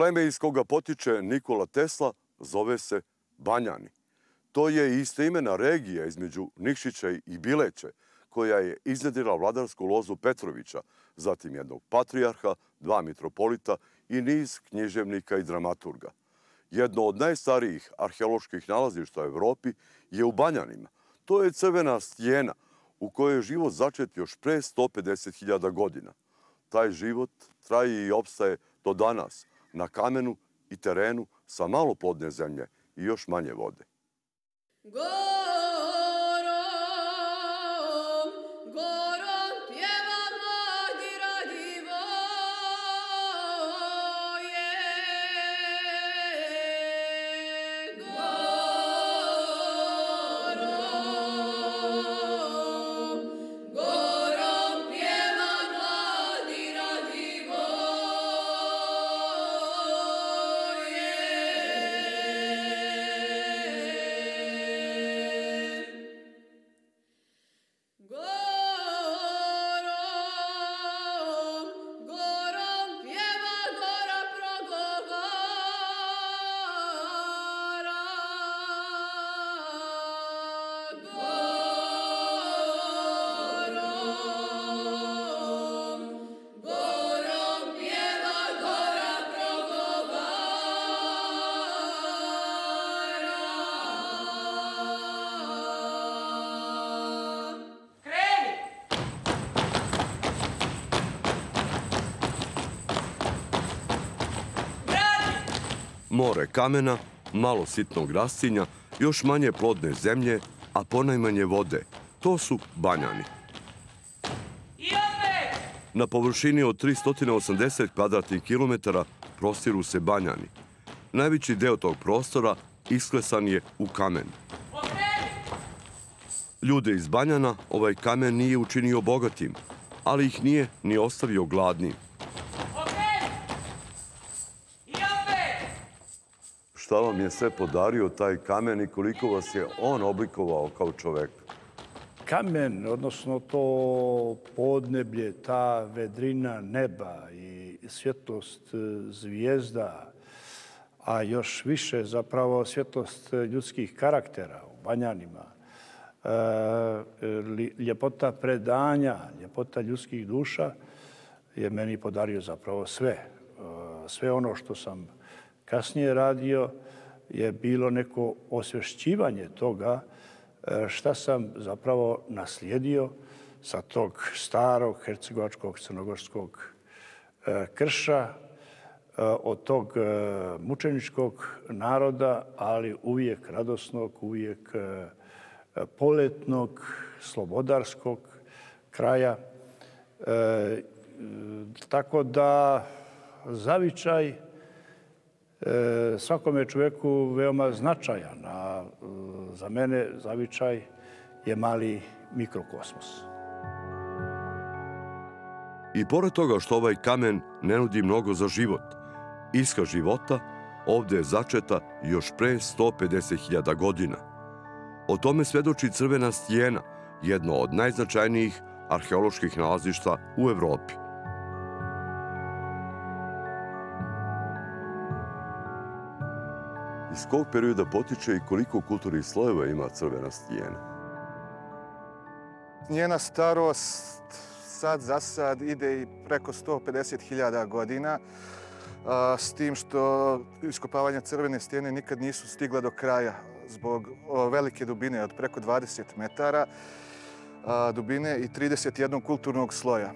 Pleme iz koga potiče Nikola Tesla zove se Banjani. To je istoimena regija između Nikšića i Bileće, koja je iznjedrila vladarsku lozu Petrovića, zatim jednog patrijarha, 2 mitropolita i niz književnika i dramaturga. Jedno od najstarijih arheoloških nalazišta u Evropi je u Banjanima. To je crvena stijena u kojoj je život začet još pre 150.000 godina. Taj život traje i opstaje do danas na kamenu i terenu sa malo plodne zemlje i još manje vode. More kamena, malo sitnog rastinja, još manje plodne zemlje, a ponajmanje vode. To su Banjani. Na površini od 380 kvadratnih kilometara prostiru se Banjani. Najveći deo tog prostora isklesan je u kamen. Ljude iz Banjana ovaj kamen nije učinio bogatim, ali ih nije ni ostavio gladnim. Šta vam je sve podario taj kamen i koliko vas je on oblikovao kao čoveka? Kamen, odnosno to podneblje, ta vedrina neba i svjetlost zvijezda, a još više zapravo svjetlost ljudskih karaktera u Banjanima, ljepota predanja, ljepota ljudskih duša je meni podario zapravo sve. Sve ono što sam kasnije radio je bilo neko osvješćivanje toga šta sam zapravo naslijedio sa tog starog hercegovačkog crnogorskog krša, od tog mučeničkog naroda, ali uvijek radosnog, uvijek poletnog, slobodarskog kraja. Tako da zavičaj svakome čovjeku veoma značajan, a za mene zavičaj je mali mikrokosmos. I pored toga što ovaj kamen ne nudi mnogo za život, iskra života ovdje je začeta još pre 150.000 godina. O tome svedoči crvena stijena, jedno od najznačajnijih arheoloških nalazišta u Evropi. Iz kog perioda potiče i koliko kulturnih slojeva ima crvena stijena? Njena starost sad za sad ide i preko 150.000 godina, s tim što iskopavanja crvene stijene nikad nisu stigla do kraja zbog velike dubine od preko 20 metara dubine i 31 kulturnog sloja.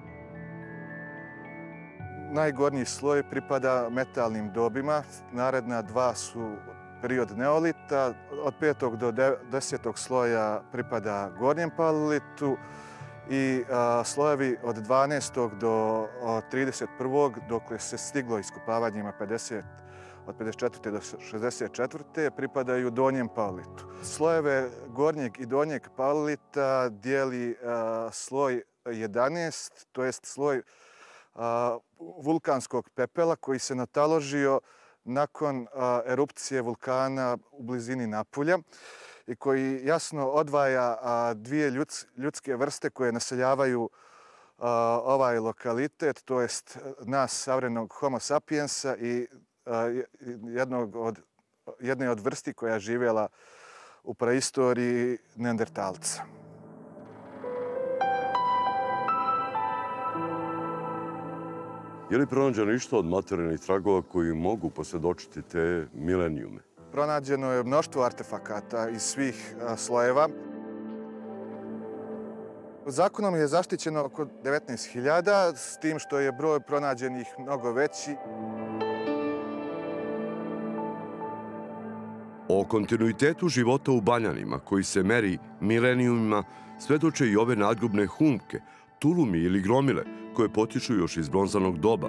Najgornji sloj pripada metalnim dobima, naredna dva su period neolita, od 5. do 10. sloja pripada gornjem palilitu i slojevi od 12. do 31. dokle se stiglo iskopavanjima od 54. do 64. pripadaju donjem palilitu. Slojeve gornjeg i donjeg palilita dijeli sloj 11, to jest sloj vulkanskog pepela koji se nataložio nakon erupcije vulkana u blizini Napulja i koji jasno odvaja dvije ljudske vrste koje naseljavaju ovaj lokalitet, to jest nas savremenog Homo sapiensa i jedne od vrsti koja je živjela u praistoriji neandertalca. Je li pronađeno išta od materijalnih tragova koji mogu posvjedočiti te milenijume? Pronađeno je mnoštvo artefakata iz svih slojeva. Zakonom je zaštićeno oko 19.000, s tim što je broj pronađenih mnogo veći. O kontinuitetu života u Banjanima, koji se meri milenijumima, svedoče i ove nadgrobne humke, tulumi ili gromile, koje potiču još iz bronzanog doba.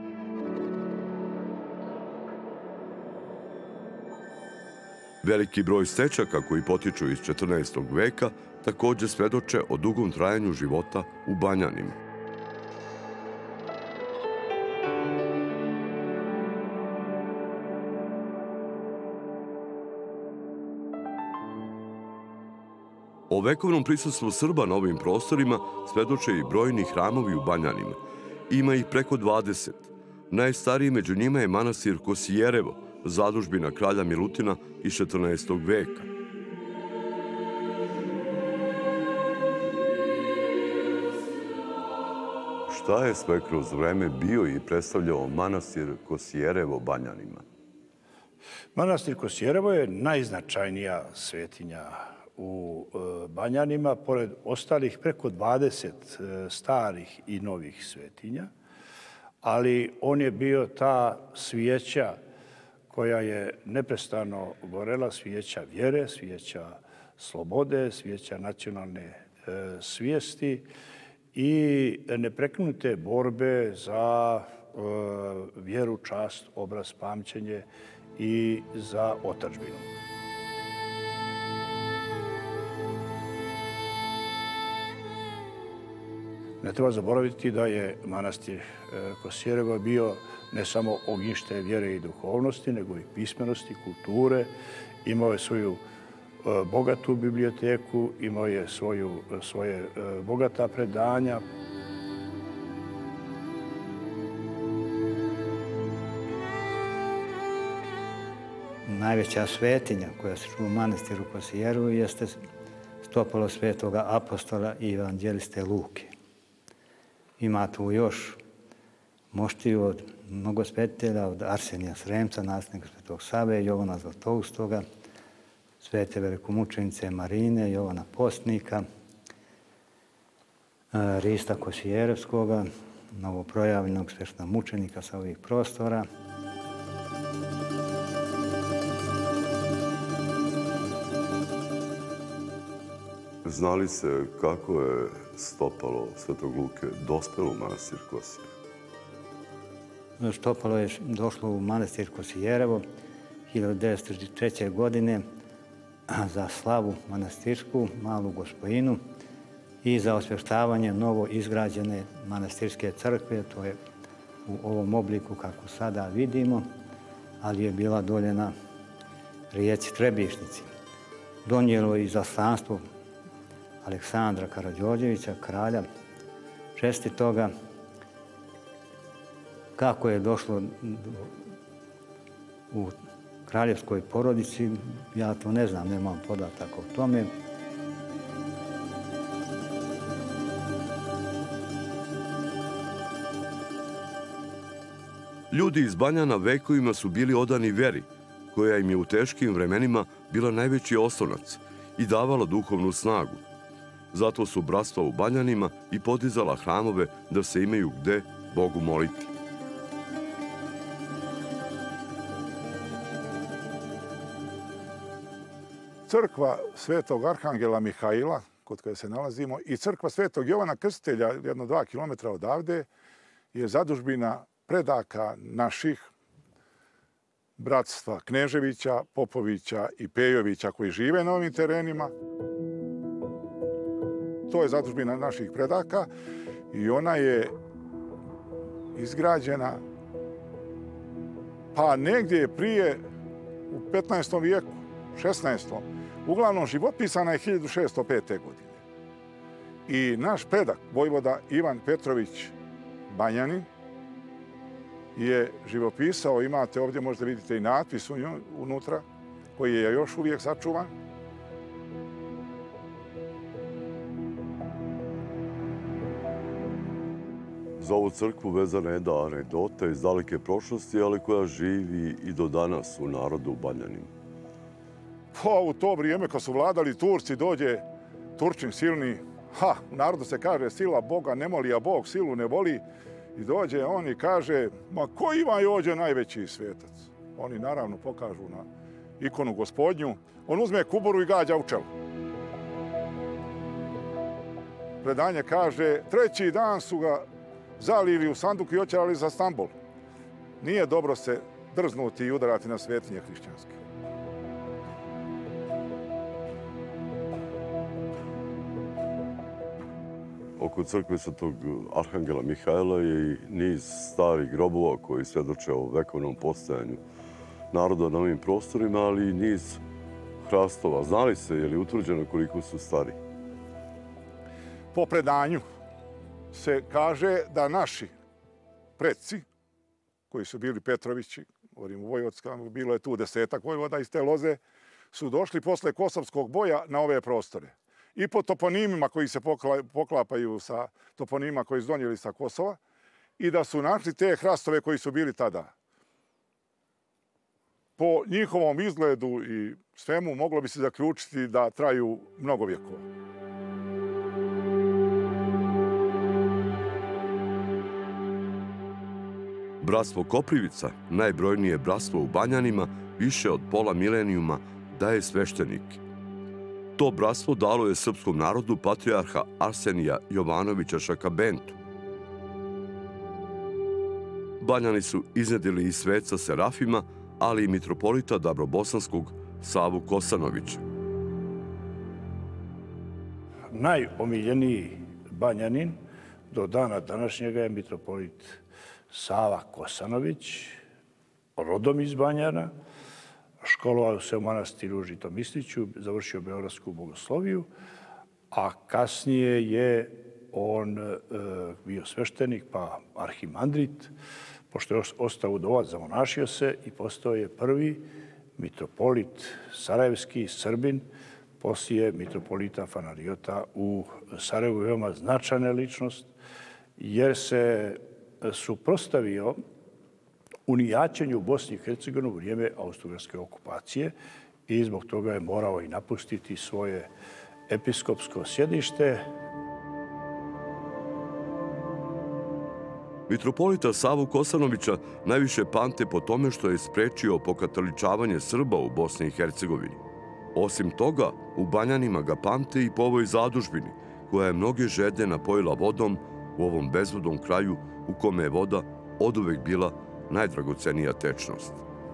Veliki broj stečaka koji potiču iz 14. veka također svedoče o dugom trajanju života u Banjanima. O vekovnom prisustvu Srba na ovim prostorima svedoče i brojni hramovi u Banjanima. Ima ih preko 20. Najstariji među njima je manastir Kosijerevo, zadužbina kralja Milutina iz 14. veka. Šta je sve kroz vreme bio i predstavljao manastir Kosijerevo Banjanima? Manastir Kosijerevo je najznačajnija svetinja u Banjanima, pored ostalih preko 20 starih i novih svetinja, ali on je bio ta svijeća koja je neprestano gorela, svijeća vjere, svijeća slobode, svijeća nacionalne svijesti i neprekinute borbe za vjeru, čast, obraz, pamćenje i za otadžbinu. Ne treba zaboraviti da je manastir Kosijerevo bio ne samo ognjište vjere i duhovnosti, nego i pismenosti, kulture. Imao je svoju bogatu biblioteku, imao je svoje bogata predanja. Najveća svetinja koja se čuva u manastiru Kosijerevo jeste stopalo svetoga apostola i evanđeliste Luke. Ima tu još moštiju od mnogo svetitelja, od Arsenija Sremca, nasljednika Svetog Save, Jovana Zlatoustoga, svete velikomučenice Marine, Jovana Postnika, Rista Kosijerevskoga, novoprojavljenog sveštenomučenika sa ovih prostora. Znali se kako je stopalo Svetog Luke dospelo u manastir Kosijerevo? Stopalo je došlo u manastir Kosijerevo 1903. godine za slavu manastirsku, malu gospojinu i za osvještavanje novo izgrađene manastirske crkve. To je u ovom obliku kako sada vidimo, ali je bila dolje na rijeci Trebišnici. Donijelo je izaslanstvo Aleksandra Karađorđevića, kralja čestitoga. Kako je došlo u kraljevskoj porodici, ja to ne znam, nemam podataka o tome. Ljudi iz Banjana vekovima su bili odani veri, koja im je u teškim vremenima bila najveći oslonac i davala duhovnu snagu. Zato su bratstva u Banjanima i podizala hramove da se imaju gde Bogu moliti. Crkva Svetog Arhangela Mihaila, kod koje se nalazimo, i crkva Svetog Jovana Krstitelja, jedno 2 kilometra odavde, je zadužbina predaka naših bratstva Kneževića, Popovića i Pejovića koji žive na ovim terenima. To je zadužbina naših predaka i ona je izgrađena pa negdje prije u 15. vijeku, 16. Uglavnom životpisana je 1605. godine. I naš predak, vojvoda Ivan Petrović Banjanin, je živopisao, imate ovdje, možda vidite i natpis unutra, koji je još uvijek sačuvan. Za ovu crkvu vezana je jedna anegdota iz daleke prošlosti, ali koja živi i do danas u narodu Banjaninu. Pa u to vrijeme kad su vladali Turci, dođe Turčin silni, u narodu se kaže sila Boga ne moli, a Bog silu ne voli. I dođe on i kaže, ma ko ima i ovdje najveći svetac? Oni naravno pokažu na ikonu Gospodnju. On uzme kuburu i gađa u čelo. Predanje kaže, treći dan su ga zalili u sanduk i oćerali za Stambol. Nije dobro se drznuti i udarati na svetinje hrišćanske. Oko crkve Svetog Arhangela Mihajla je i niz starih grobova koji svjedoče o vekovnom postojanju naroda na ovim prostorima, ali i niz hrastova. Znali se, je li utvrđeno koliko su stari? Po predanju se kaže da naši predci, koji su bili Petrovići, govorim u Vojvodskama, bilo je tu 10-ak vojvoda iz te loze, su došli posle Kosovskog boja na ove prostore. I po toponimima koji se poklapaju sa toponimima koji su donijeli sa Kosova, i da su našli te hrastove koji su bili tada. Po njihovom izgledu i svemu moglo bi se zaključiti da traju mnogo vjekova. Bratstvo Koprivica, najbrojnije bratstvo u Banjanima, više od pola milenijuma daje sveštenike. To bratstvo dalo je srpskom narodu patrijarha Arsenija Jovanovića Šakabentu. Banjani su iznedili i sveca Serafima, ali i mitropolita Dabrobosanskog Savu Kosanovića. Najomiljeniji Banjanin do dana današnjega je mitropolit Sava Kosanović, rodom iz Banjana. Školovao se u manastiru Žitomisliću, završio Beogradsku bogosloviju, a kasnije je on bio sveštenik, pa arhimandrit. Pošto je ostao udovac, zamonašio se i postao je prvi mitropolit sarajevski, Srbin, poslije mitropolita Fanariota u Sarajevu. Veoma značajna ličnost, jer se suprotstavio unijaćenju u Bosni i Hercegovini u vrijeme austrougarske okupacije i zbog toga je morao i napustiti svoje episkopsko sjedište. Mitropolita Savu Kosanovića najviše pamte po tome što je sprečio pokatoličavanje Srba u Bosni i Hercegovini. Osim toga, u Banjanima ga pamte i po ovoj zadužbini, koja je mnoge žedne napojila vodom u ovom bezvodnom kraju u kome je voda oduvek bila najdragocenija tečnost.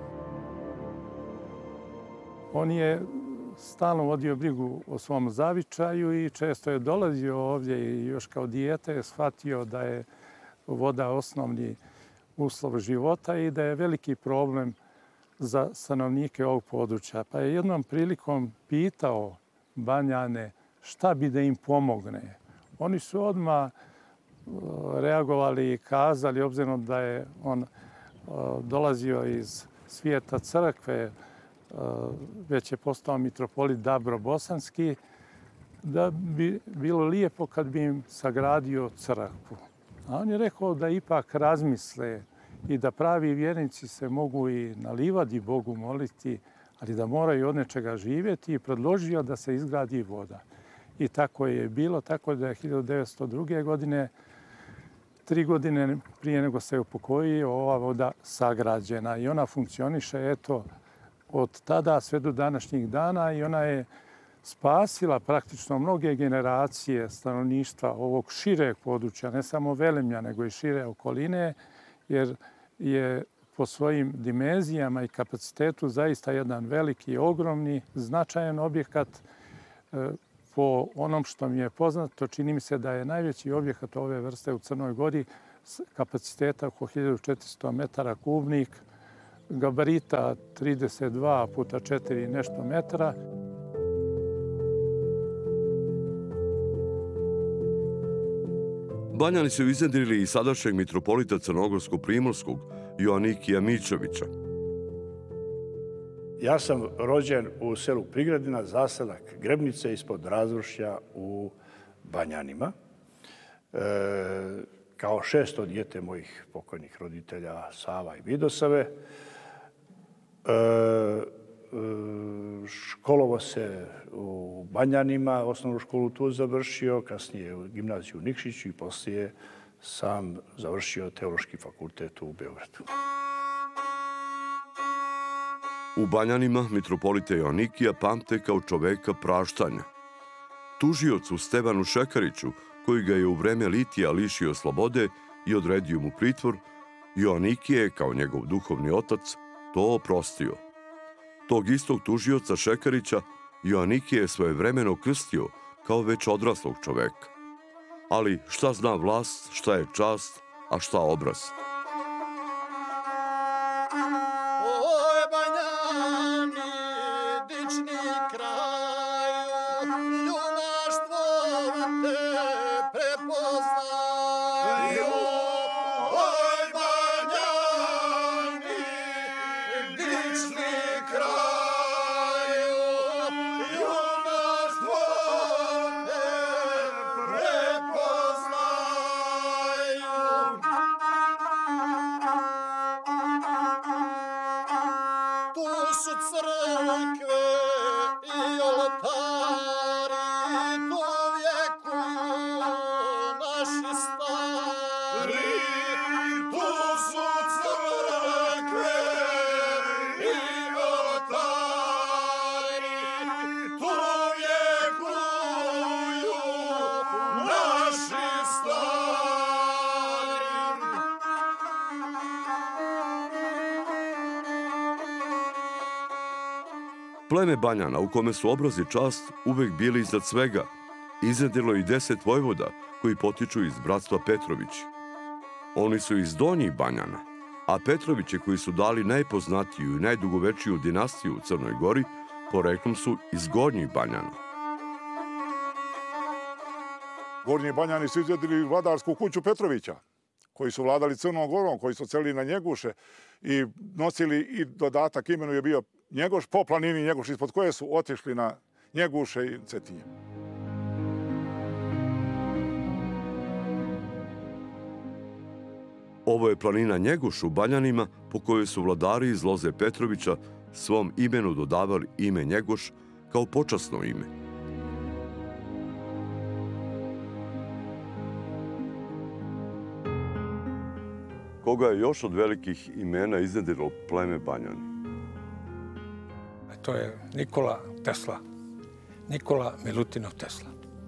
On je stalno vodio brigu o svom zavičaju i često je dolazio ovdje i još kao dijete je shvatio da je voda osnovni uslov života i da je veliki problem za stanovnike ovog područja. Pa je jednom prilikom pitao Banjane šta bi da im pomogne. Oni su odmah reagovali i kazali, obzirom da je on dolazio iz svijeta crkve, već je postao mitropolit Dabrobosanski, da bi bilo lijepo kad bi im sagradio crkvu. A on je rekao da ipak razmisle i da pravi vjernici se mogu i na livadi Bogu moliti, ali da moraju od nečega živjeti i predložio da se izgradi voda. I tako je bilo, tako da je 1902. godine, 3 godine prije nego se upokojio, ova voda sagrađena i ona funkcioniše eto od tada sve do današnjih dana i ona je spasila praktično mnoge generacije stanovništva ovog šireg područja, ne samo Velemlja, nego i šire okoline, jer je po svojim dimenzijama i kapacitetu zaista jedan veliki, ogromni, značajan objekat. Po onom što mi je poznato, čini mi se da je najveći objekat ove vrste u Crnoj Gori kapaciteta oko 1400 metara kubnih, gabarita 32 puta 4 nešto metara. Banjani su iznjedrili i sadašnjeg mitropolita Crnogorsko-primorskog Joanikija Mićovića. Ja sam rođen u selu Prigradina, zaselak Grebnice ispod Razvršća u Banjanima. Kao šesto dijete mojih pokojnih roditelja Sava i Vidosave. Školovo se u Banjanima, osnovnu školu tu završio, kasnije u gimnaziju u Nikšiću i poslije sam završio Teološki fakultet u Beogradu. U Banjanima mitropolita Joanikija pamte kao čoveka praštanja. Tužiocu Stevanu Šekariću, koji ga je u vreme litija lišio slobode i odredio mu pritvor, Joanikije je, kao njegov duhovni otac, to oprostio. Tog istog tužioca Šekarića Joanikije je svojevremeno krstio kao već odraslog čoveka. Ali šta zna vlast, šta je čast, a šta obraz? Pleme Banjana, u kome su obraz i čast uvek bili iznad svega, iznjedrilo i 10 vojvoda koji potiču iz bratstva Petrovići. Oni su iz Donjih Banjana, a Petrovići, koji su dali najpoznatiju i najdugovečiju dinastiju u Crnoj Gori, poreklom su iz Gornjih Banjana. Gornji Banjani su izvedili vladarsku kuću Petrovića, koji su vladali Crnom Gorom, koji su celili na Njeguše i nosili i dodatak imenu je bio Njegoš, po planini Njegoš, ispod koje su otišli na Njeguše i Cetinje. Ovo je planina Njeguš u Banjanima, po kojoj su vladari iz loze Petrovića svom imenu dodavali ime Njegoš kao počasno ime. Koga je još od velikih imena iznjedrilo pleme Banjani? To je Nikola Tesla. Nikola Milutinov Tesla.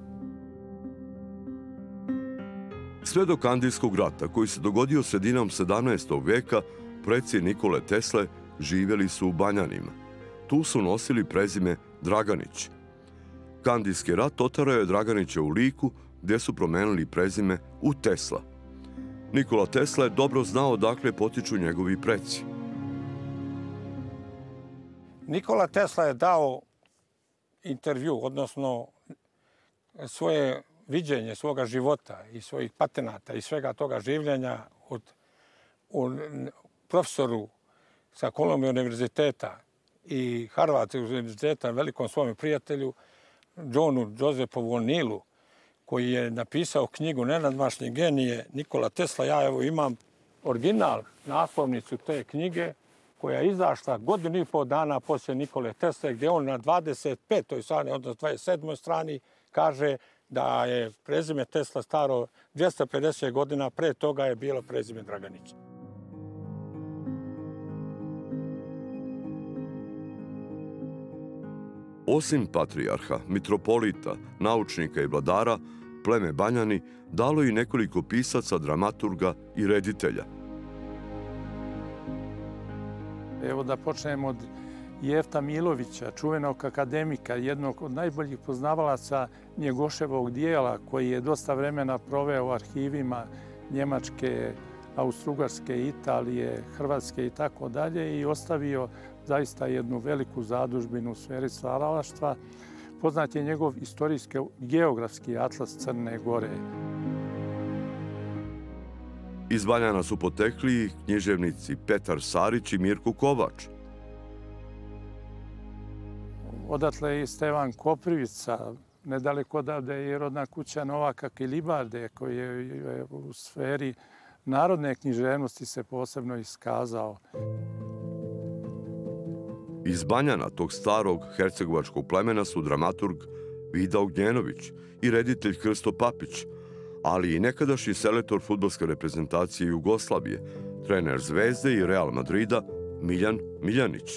Sve do Kandijskog rata, koji se dogodio sredinom 17. veka, preci Nikole Tesle živjeli su u Banjanima. Tu su nosili prezime Draganić. Kandijski rat oterao je Draganića u Liku, gdje su promenili prezime u Tesla. Nikola Tesla je dobro znao odakle potiču njegovi preci. Nikola Tesla je dao intervju, odnosno svoje viđenje svoga života i svojih patenata i svega toga življenja od profesoru sa Kolumbije univerziteta i Harvardskog univerziteta, velikom svom prijatelju, Johnu Josephu O'Neillu, koji je napisao knjigu Nenadmašni genije Nikola Tesla. Ja evo imam original, naslovnicu te knjige, koja je izašla 1,5 dana poslije Nikole Tesle, gdje on na 25. strani, odnosno 27. strani, kaže da je prezime Tesla staro 250 godina, pre toga je bilo prezime Draganić. Osim patrijarha, mitropolita, naučnika i vladara, pleme Banjani dalo i nekoliko pisaca, dramaturga i reditelja. Evo da počnemo od Jefta Milovića, čuvenog akademika, jednog od najboljih poznavalaca Njegoševog dijela, koji je dosta vremena proveo u arhivima Njemačke, Austrougarske, Italije, Hrvatske i tako dalje i ostavio zaista jednu veliku zadužbinu u sferi stvaralaštva. Poznat je njegov istorijski geografski atlas Crne Gore. Iz Banjana su potekli književnici Petar Sarić i Mirko Kovač. Odatle je i Stevan Koprivica, nedaleko odavde je rodna kuća Novaka Kilibarde, koji je u sferi narodne književnosti se posebno iskazao. Iz Banjana, tog starog hercegovačkog plemena, su dramaturg Vida Ognjenović i reditelj Krsto Papić, ali i nekadašnji selektor fudbalske reprezentacije Jugoslavije, trener Zvezde i Real Madrida Miljan Miljanić.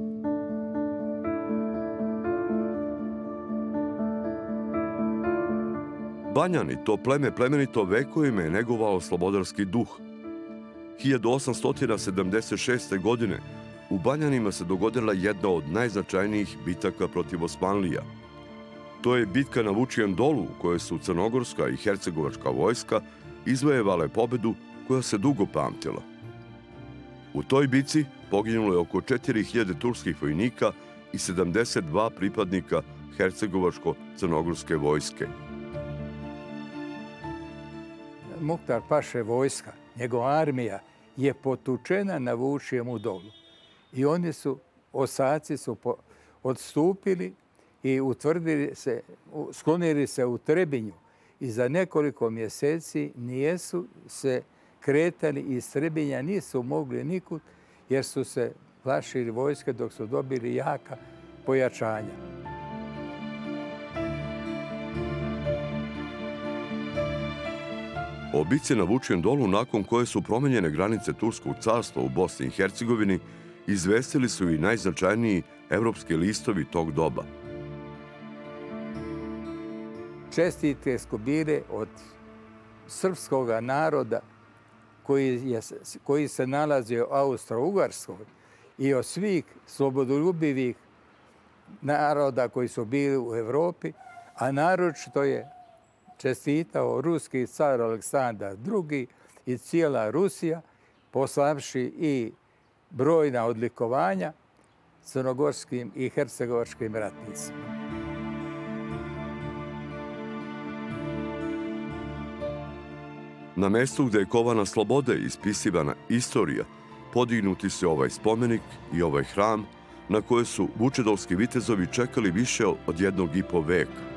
Banjani, to pleme plemenito vekovima je negovalo slobodarski duh. 1876. godine u Banjanima se dogodila jedna od najznačajnijih bitaka protiv Osmanlija. To je bitka na Vučijem dolu u kojoj su crnogorska i hercegovačka vojska izvojevale pobedu koja se dugo pamtila. U toj bici poginulo je oko 4000 turskih vojnika i 72 pripadnika hercegovačko-crnogorske vojske. Muktar Paše vojska, njegova armija, je potučena na Vučijemu dolu. I oni su, osaci su odstupili i sklonili se u Trebinju. I za nekoliko mjeseci nijesu se kretali iz Trebinja, nisu mogli nikud jer su se plašili vojske dok su dobili jaka pojačanja. O bici na Vučijem dolu, nakon koje su promenjene granice Turskog carstva u Bosni i Hercegovini, izvestili su i najznačajniji evropski listovi tog doba. Čestitke su bile od srpskog naroda koji se nalazio u Austro-Ugarskoj i od svih slobodoljubivih naroda koji su bili u Evropi, a naročito je čestitao ruski car Aleksandar II i cijela Rusija, poslavši i brojna odlikovanja crnogorskim i hercegovačkim ratnicima. Na mestu gde je kovana slobode i ispisivana istorija, podignuti se ovaj spomenik i ovaj hram na koje su vučedolski vitezovi čekali više od 1,5 veka.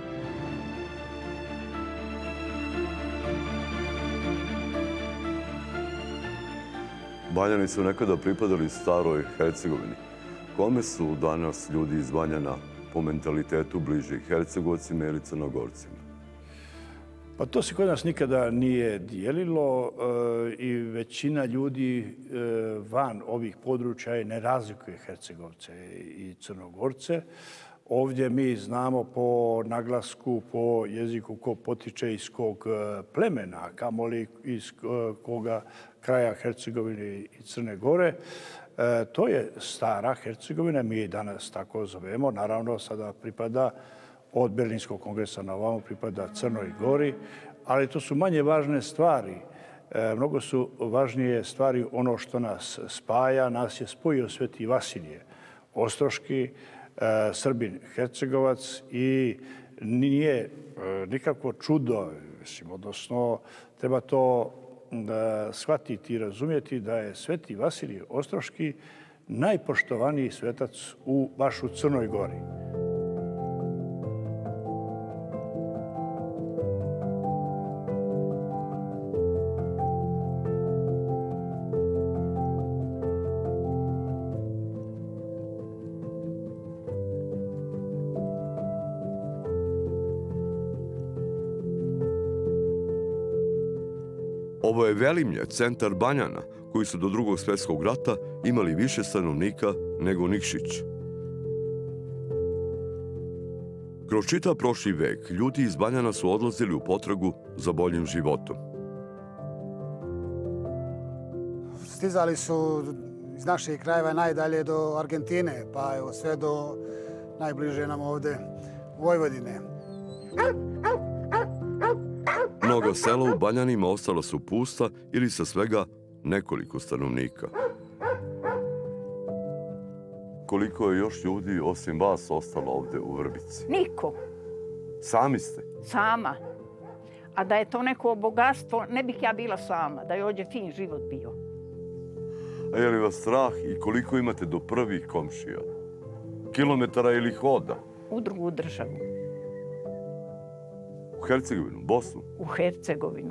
Banjani su nekada pripadali staroj Hercegovini. Kome su danas ljudi iz Banjana po mentalitetu bliži, Hercegovcima ili Crnogorcima? Pa to se kod nas nikada nije dijelilo i većina ljudi van ovih područja ne razlikuje Hercegovce i Crnogorce. Ovdje mi znamo po naglasku, po jeziku ko potiče iz kog plemena, kamoli iz koga kraja Hercegovine i Crne Gore. To je stara Hercegovina, mi je danas tako zovemo. Naravno, sada pripada od Berlinskog kongresa na ovamo, pripada Crnoj Gori, ali to su manje važne stvari. Mnogo su važnije stvari ono što nas spaja. Nas je spojio Sveti Vasilije Ostroški, Srbin Hercegovac, i nije nikakvo čudo, odnosno treba to shvatiti i razumjeti da je Sveti Vasilije Ostroški najpoštovaniji svetac baš u Crnoj Gori. Ovo je Velimlje, centar Banjana, koji su do Drugog svjetskog rata imali više stanovnika nego Nikšić. Kroz čitav prošli vek, ljudi iz Banjana su odlazili u potragu za boljim životom. Stizali su iz naših krajeva najdalje do Argentine, pa evo sve do najbliže nam ovde Vojvodine. Mnoga sela u Banjanima ostala su pusta ili sa svega nekoliko stanovnika. Koliko je još ljudi osim vas ostalo ovde u Vrbici? Niko. Sami ste? Sama. A da je to neko bogatstvo, ne bih ja bila sama, da je ovdje fin život bio. A je li vas strah i koliko imate do prvih komšija? Kilometara ili hoda? U drugu državu. U Hercegovinu, Bosnu? U Hercegovinu.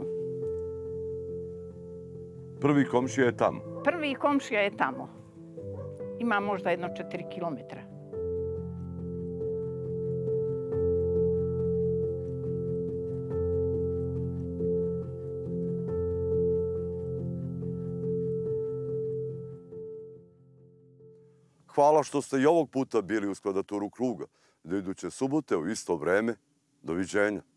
Prvi komšija je tamo? Prvi komšija je tamo. Ima možda jedno 4 kilometra. Hvala što ste i ovog puta bili uz kvadraturu kruga. Do iduće subote u isto vreme. Doviđenja.